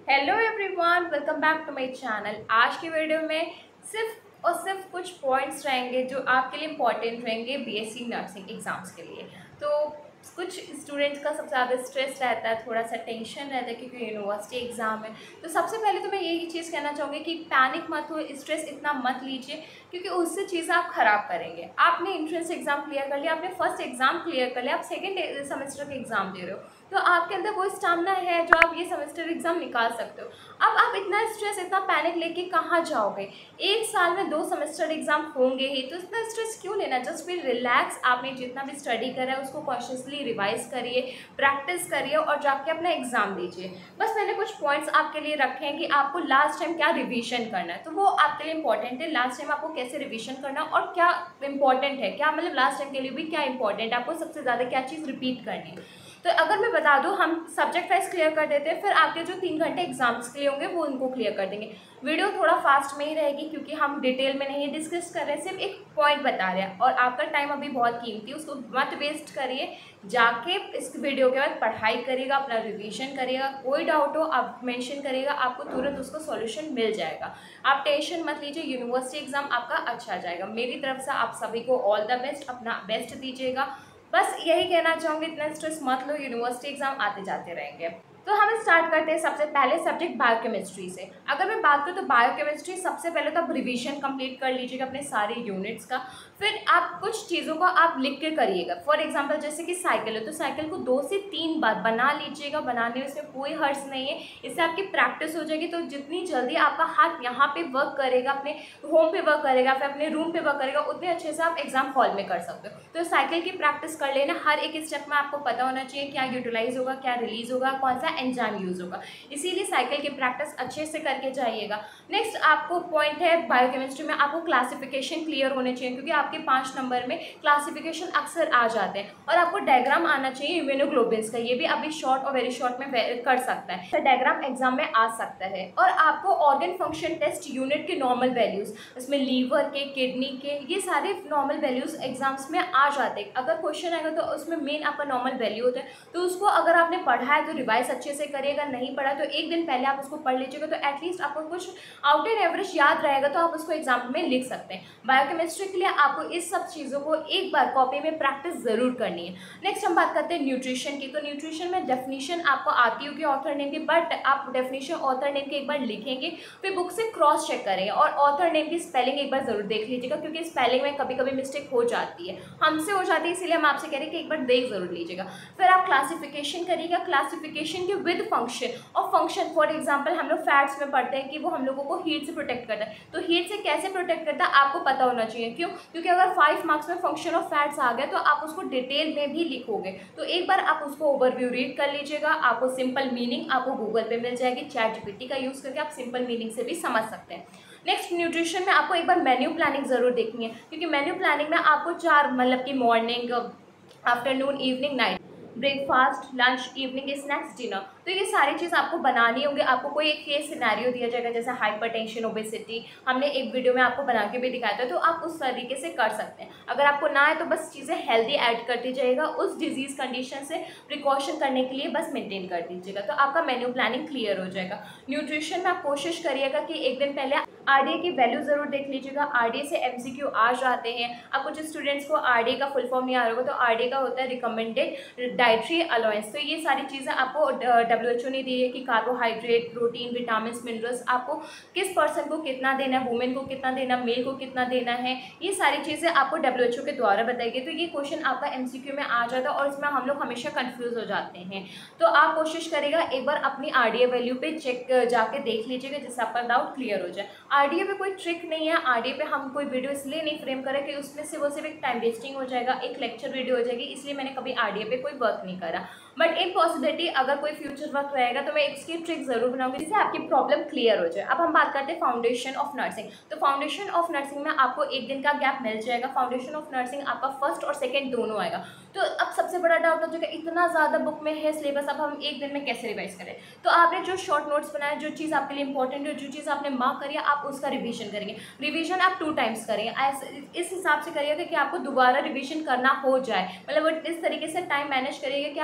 Hello everyone, welcome back to my channel. आज की video में सिर्फ और सिर्फ कुछ पॉइंट्स रहेंगे जो आपके लिए इम्पॉर्टेंट रहेंगे बीएससी नर्सिंग एग्ज़ाम्स के लिए। तो कुछ स्टूडेंट्स का सबसे ज़्यादा स्ट्रेस रहता है, थोड़ा सा टेंशन रहता है क्योंकि यूनिवर्सिटी एग्ज़ाम है। तो सबसे पहले तो मैं यही चीज़ कहना चाहूँगी कि पैनिक मत हो, स्ट्रेस इतना मत लीजिए क्योंकि उससे चीज़ें आप ख़राब करेंगे। आपने एंट्रेंस एग्ज़ाम क्लियर कर लिया, आपने फर्स्ट एग्ज़ाम क्लियर कर लिया, आप सेकेंड सेमेस्टर के एग्ज़ाम दे रहे हो, तो आपके अंदर वो स्टामिना है जो आप ये सेमेस्टर एग्ज़ाम निकाल सकते हो। अब आप इतना स्ट्रेस, इतना पैनिक लेके कहाँ जाओगे? एक साल में 2 सेमेस्टर एग्ज़ाम होंगे ही, तो इतना स्ट्रेस क्यों लेना? Just be relax. आपने जितना भी स्टडी करा है उसको कॉन्शियसली रिवाइज़ करिए, प्रैक्टिस करिए और जाके अपना एग्ज़ाम दीजिए। बस मैंने कुछ पॉइंट्स आपके लिए रखे हैं कि आपको लास्ट टाइम क्या रिवीजन करना है, तो वो आपके लिए इंपॉर्टेंट है। लास्ट टाइम आपको कैसे रिवीजन करना और क्या इंपॉर्टेंट है, क्या मतलब लास्ट टाइम के लिए भी क्या इंपॉर्टेंट है, आपको सबसे ज़्यादा क्या चीज़ रिपीट करनी है। तो अगर मैं बता दूं, हम सब्जेक्ट वाइज क्लियर कर देते हैं, फिर आपके जो 3 घंटे एग्जाम्स के लिए होंगे वो उनको क्लियर कर देंगे। वीडियो थोड़ा फास्ट में ही रहेगी क्योंकि हम डिटेल में नहीं डिस्कस कर रहे हैं, सिर्फ एक पॉइंट बता रहे हैं और आपका टाइम अभी बहुत कीमती है, उसको मत वेस्ट करिए। जाके इस वीडियो के बाद पढ़ाई करिएगा, अपना रिवीजन करिएगा, कोई डाउट हो आप मेंशन करिएगा, आपको तुरंत उसका सॉल्यूशन मिल जाएगा। आप टेंशन मत लीजिए, यूनिवर्सिटी एग्जाम आपका अच्छा जाएगा। मेरी तरफ से आप सभी को ऑल द बेस्ट, अपना बेस्ट दीजिएगा। बस यही कहना चाहूँगी, इतना स्ट्रेस मत लो, यूनिवर्सिटी एग्जाम आते जाते रहेंगे। तो हम स्टार्ट करते हैं सबसे पहले सब्जेक्ट बायोकेमिस्ट्री से। अगर मैं बात करूँ तो बायोकेमिस्ट्री सबसे पहले तो आप रिवीजन कंप्लीट कर लीजिएगा अपने सारे यूनिट्स का। फिर आप कुछ चीज़ों को आप लिख के करिएगा। फॉर एग्जांपल जैसे कि साइकिल है तो साइकिल को 2 से 3 बार बना लीजिएगा। बनाने में इसमें कोई हर्ज नहीं है, इससे आपकी प्रैक्टिस हो जाएगी। तो जितनी जल्दी आपका हाथ यहाँ पे वर्क करेगा, अपने होम पे वर्क करेगा, फिर अपने रूम पे वर्क करेगा, उतने अच्छे से आप एग्जाम हॉल में कर सकते हो। तो साइकिल की प्रैक्टिस कर लेना, हर एक स्टेप में आपको पता होना चाहिए क्या यूटिलाइज होगा, क्या रिलीज होगा, कौन सा एंजाइम यूज होगा। इसीलिए साइकिल की प्रैक्टिस अच्छे से करके जाइएगा। नेक्स्ट आपको पॉइंट है बायोकेमिस्ट्री में, आपको क्लासिफिकेशन क्लियर होने चाहिए क्योंकि आपके 5 नंबर में क्लासिफिकेशन अक्सर आ जाते हैं। और आपको डायग्राम आना चाहिए इम्यूनोग्लोबिन्स का, ये भी अभी शॉर्ट और वेरी शॉर्ट में कर सकता है, तो डायग्राम एग्जाम में आ सकता है। और आपको ऑर्गन फंक्शन टेस्ट यूनिट के नॉर्मल वैल्यूज, इसमें लीवर के, किडनी के, ये सारे नॉर्मल वैल्यूज एग्जाम्स में आ जाते हैं। अगर क्वेश्चन आएगा तो उसमें मेन आपका नॉर्मल वैल्यू होता है, तो उसको अगर आपने पढ़ा है तो रिवाइज अच्छे से करिएगा, नहीं पढ़ा तो एक दिन पहले आप उसको पढ़ लीजिएगा, तो एटलीस्ट आपको कुछ आउट एंड एवरेज याद रहेगा, तो आप उसको एग्जाम में लिख सकते हैं। बायोकेमिस्ट्री के लिए आपको इस सब चीज़ों को एक बार कॉपी में प्रैक्टिस ज़रूर करनी है। नेक्स्ट हम बात करते हैं न्यूट्रिशन की। तो न्यूट्रिशन में डेफिनेशन आपको आती होगी ऑथर नेम की, बट आप डेफिनेशन ऑथर नेम की एक बार लिखेंगे, फिर बुक से क्रॉस चेक करेंगे और ऑथर नेम की स्पेलिंग एक बार ज़रूर देख लीजिएगा क्योंकि स्पेलिंग में कभी कभी मिस्टेक हो जाती है, हमसे हो जाती है, इसीलिए हम आपसे कह रहे हैं कि एक बार देख जरूर लीजिएगा। फिर आप क्लासिफिकेशन करिएगा, क्लासिफिकेशन के विद फंक्शन। और फंक्शन फॉर एग्जांपल हम लोग फैट्स में पढ़ते हैं कि वो हम लोगों को हीट से प्रोटेक्ट करता है, तो हीट से कैसे प्रोटेक्ट करता है आपको पता होना चाहिए। क्यों? क्योंकि अगर 5 मार्क्स में फंक्शन ऑफ फैट्स आ गया तो आप उसको डिटेल में भी लिखोगे, तो एक बार आप उसको ओवरव्यू रीड कर लीजिएगा। आपको सिंपल मीनिंग आपको गूगल पे मिल जाएगी, चैट जीपीटी का यूज़ करके आप सिंपल मीनिंग से भी समझ सकते हैं। नेक्स्ट न्यूट्रिशन में आपको एक बार मेन्यू प्लानिंग ज़रूर देखनी है क्योंकि मेन्यू प्लानिंग में आपको 4 मतलब कि morning, afternoon, evening, night, breakfast, lunch, evening snacks, dinner, तो ये सारी चीज़ आपको बनानी होंगी। आपको कोई एक केस सिनेरियो दिया जाएगा जैसे हाइपरटेंशन, ओबेसिटी, हमने एक वीडियो में आपको बना के भी दिखाया था, तो आप उस तरीके से कर सकते हैं। अगर आपको ना है तो बस चीज़ें हेल्दी ऐड करती जाइएगा, उस डिजीज़ कंडीशन से प्रिकॉशन करने के लिए बस मेंटेन कर दीजिएगा, तो आपका मेन्यू प्लानिंग क्लियर हो जाएगा। न्यूट्रिशन में आप कोशिश करिएगा कि एक दिन पहले आरडीए की वैल्यू ज़रूर देख लीजिएगा। आरडीए से एमसीक्यू आ जाते हैं। अब कुछ स्टूडेंट्स को आरडीए का फुल फॉर्म नहीं आ रहा होगा, तो आरडीए का होता है रिकमेंडेड डाइटरी अलाउंस। तो ये सारी चीज़ें आपको डब्ल्यूएचओ ने दी है कि कार्बोहाइड्रेट, प्रोटीन, विटामिन, मिनरल्स आपको किस पर्सन को कितना देना है, वुमेन को कितना देना, मेल को कितना देना है, ये सारी चीज़ें आपको डब्ल्यूएचओ के द्वारा बताई गई। तो ये क्वेश्चन आपका एमसीक्यू में आ जाता है और इसमें हम लोग हमेशा कंफ्यूज हो जाते हैं। तो आप कोशिश करिएगा एक बार अपनी आरडीए वैल्यू पे चेक जाके देख लीजिएगा जिससे आपका डाउट क्लियर हो जाए। आरडीए पे कोई ट्रिक नहीं है, आरडीए पे हम कोई वीडियो इसलिए नहीं फ्रेम करें कि उसमें से वो सिर्फ एक टाइम वेस्टिंग हो जाएगा, एक लेक्चर वीडियो हो जाएगी, इसलिए मैंने कभी आरडीए पे कोई वर्क नहीं करा। बट इन पॉसिबिलिटी अगर कोई फ्यूचर वर्क रहेगा तो मैं इसकी ट्रिक जरूर बनाऊंगी जिससे आपकी प्रॉब्लम क्लियर हो जाए। अब हम बात करते हैं फाउंडेशन ऑफ नर्सिंग। तो फाउंडेशन ऑफ नर्सिंग में आपको एक दिन का गैप मिल जाएगा। फाउंडेशन ऑफ नर्सिंग आपका फर्स्ट और सेकंड दोनों आएगा। तो अब सबसे बड़ा डाउट हो जाएगा इतना ज़्यादा बुक में है सिलेबस, अब हम एक दिन में कैसे रिवाइज करें। तो आपने जो शॉर्ट नोट्स बनाए, जो चीज़ आपके लिए इंपॉर्टेंट है, जो चीज़ आपने मार्क करी है, आप उसका रिवीजन करेंगे। रिवीजन आप 2 टाइम्स करेंगे, इस हिसाब से करिएगा कि आपको दोबारा रिवीजन करना हो जाए। मतलब इस तरीके से टाइम मैनेज करिएगा कि आप सेकेंड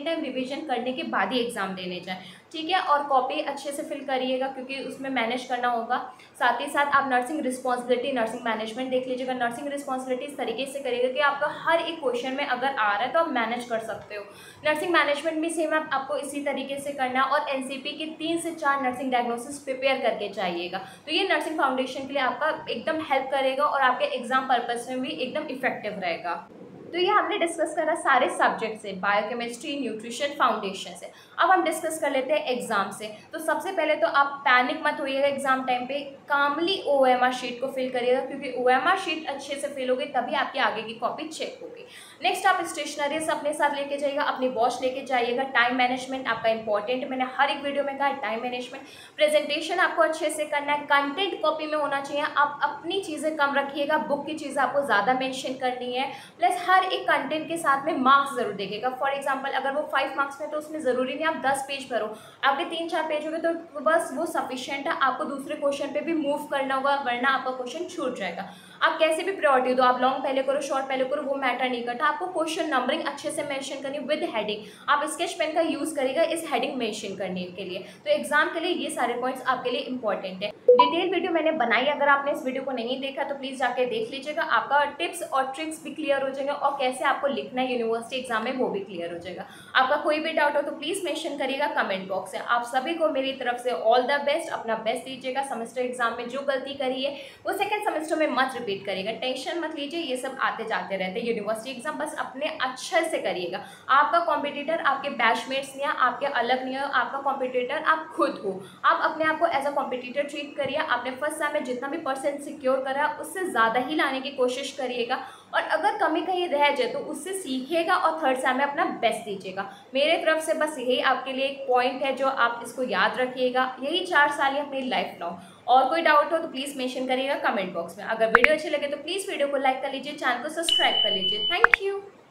सेकेंड टाइम रिवीजन करने के बाद ही एग्ज़ाम देने जाएँ, ठीक है। और कॉपी अच्छे से फिल करिएगा क्योंकि उसमें मैनेज करना होगा। साथ ही साथ आप नर्सिंग रिस्पॉन्सिबिलिटी, नर्सिंग मैनेजमेंट देख लीजिएगा। नर्सिंग रिस्पॉन्सिबिलिटी इस तरीके से करिएगा कि आपका हर एक क्वेश्चन में अगर आ रहा है तो आप मैनेज कर सकते हो। नर्सिंग मैनेजमेंट भी सेम आपको इसी तरीके से करना है। और एनसीपी की 3 से 4 नर्सिंग डायग्नोसिस प्रिपेयर करके जाइएगा। तो ये नर्सिंग फाउंडेशन के लिए आपका एकदम हेल्प करेगा और आपके एग्जाम पर्पस में भी एकदम इफेक्टिव रहेगा। तो ये हमने डिस्कस करा सारे सब्जेक्ट से, बायोकेमिस्ट्री, न्यूट्रिशन, फाउंडेशन से। अब हम डिस्कस कर लेते हैं एग्जाम से। तो सबसे पहले तो आप पैनिक मत होइएगा एग्जाम टाइम पे, कामली ओएमआर शीट को फिल करिएगा क्योंकि ओएमआर शीट अच्छे से फिल होगी तभी आपकी आगे की कॉपी चेक होगी। नेक्स्ट आप स्टेशनरीज अपने साथ लेके जाइएगा, अपनी वॉच लेके जाइएगा। टाइम मैनेजमेंट आपका इंपॉर्टेंट, मैंने हर एक वीडियो में कहा टाइम मैनेजमेंट। प्रेजेंटेशन आपको अच्छे से करना है, कंटेंट कॉपी में होना चाहिए। आप अपनी चीज़ें कम रखिएगा, बुक की चीज़ें आपको ज़्यादा मेंशन करनी है। प्लस हर एक कंटेंट के साथ में मार्क्स जरूर देखेगा। फॉर एग्जांपल अगर वो 5 मार्क्स में तो उसमें ज़रूरी नहीं आप 10 पेज भरो, आपके 3-4 पेज हो गए तो बस वो सफिशिएंट है। आपको दूसरे क्वेश्चन पे भी मूव करना होगा वरना आपका क्वेश्चन छूट जाएगा। आप कैसे भी प्रायोरिटी दो, आप लॉन्ग पहले करो शॉर्ट पहले करो, वो मैटर नहीं करता। आपको क्वेश्चन नंबरिंग अच्छे से मेंशन करनी विद हेडिंग। आप स्केच पेन का यूज़ करिएगा इस हेडिंग मेंशन करने के लिए। तो एग्जाम के लिए ये सारे पॉइंट्स आपके लिए इंपॉर्टेंट है। डिटेल वीडियो मैंने बनाई, अगर आपने इस वीडियो को नहीं देखा तो प्लीज़ जाके देख लीजिएगा। आपका टिप्स और ट्रिक्स भी क्लियर हो जाएंगे और कैसे आपको लिखना है यूनिवर्सिटी एग्जाम में वो भी क्लियर हो जाएगा। आपका कोई भी डाउट हो तो प्लीज़ मेंशन करिएगा कमेंट बॉक्स में। आप सभी को मेरी तरफ से ऑल द बेस्ट, अपना बेस्ट दीजिएगा। सेमेस्टर एग्जाम में जो गलती करी है वो सेकेंड सेमेस्टर में मत रिपीट करिएगा। टेंशन मत लीजिए, ये सब आते जाते रहते हैं यूनिवर्सिटी एग्जाम, बस अपने अच्छे से करिएगा। आपका कॉम्पिटिटर आपके बैचमेट्स नहीं है, आपके अलग नहीं है, आपका कॉम्पिटिटर आप खुद हो। आप अपने आप को एज अ कॉम्पिटिटर ट्रीट करिए। आपने फर्स्ट सेम में जितना भी परसेंट सिक्योर करा उससे ज़्यादा ही लाने की कोशिश करिएगा और अगर कमी कहीं रह जाए तो उससे सीखिएगा और थर्ड सेम में अपना बेस्ट दीजिएगा। मेरे तरफ से बस यही आपके लिए एक पॉइंट है जो आप इसको याद रखिएगा। यही 4 साल ही अपनी लाइफ लॉन्ग। और कोई डाउट हो तो प्लीज़ मेंशन करिएगा कमेंट बॉक्स में। अगर वीडियो अच्छी लगे तो प्लीज़ वीडियो को लाइक कर लीजिए, चैनल को सब्सक्राइब कर लीजिए। Thank you.